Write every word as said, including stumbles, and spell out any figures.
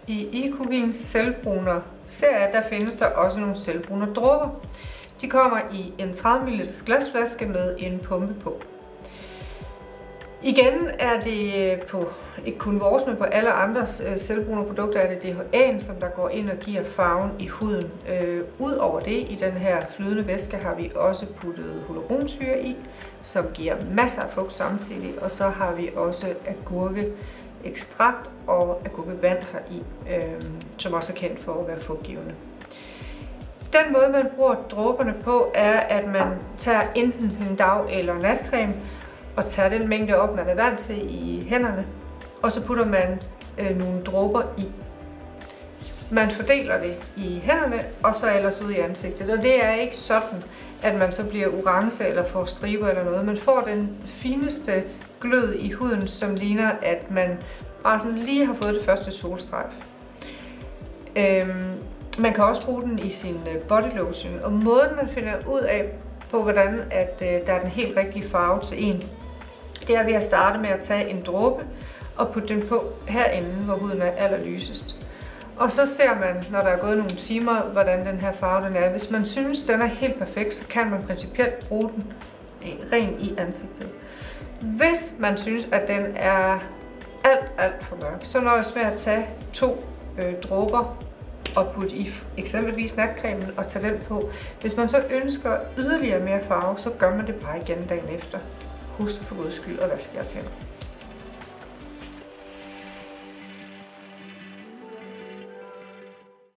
I eCookings selvbruner serie, der findes der også nogle selvbruner dråber. De kommer i en tredive milliliter glasflaske med en pumpe på. Igen er det på, ikke kun vores, men på alle andres selvbrune produkter, er det D H A'en, som der går ind og giver farven i huden. Øh, Udover det, i den her flydende væske, har vi også puttet hyaluronsyre i, som giver masser af fugt samtidig, og så har vi også agurkeekstrakt og agurkevand heri, øh, som også er kendt for at være fugtgivende. Den måde, man bruger dråberne på, er, at man tager enten sin dag- eller natcreme, og tager den mængde op, man er vant til i hænderne, og så putter man øh, nogle dråber i. Man fordeler det i hænderne, og så ellers ud i ansigtet. Og det er ikke sådan, at man så bliver orange eller får striber eller noget. Man får den fineste glød i huden, som ligner, at man bare sådan lige har fået det første solstrejf. Øhm, man kan også bruge den i sin body lotion, og måden man finder ud af på, hvordan at, øh, der er den helt rigtige farve til en, det er ved at starte med at tage en dråbe og putte den på herinde, hvor huden er allerlysest. Og så ser man, når der er gået nogle timer, hvordan den her farve den er. Hvis man synes, den er helt perfekt, så kan man principielt bruge den ren i ansigtet. Hvis man synes, at den er alt, alt for mørk, så nøjes med at tage to øh, dråber og putte i eksempelvis natcremen og tage den på. Hvis man så ønsker yderligere mere farve, så gør man det bare igen dagen efter. Husk for guds skyld at vaske jeres hænder.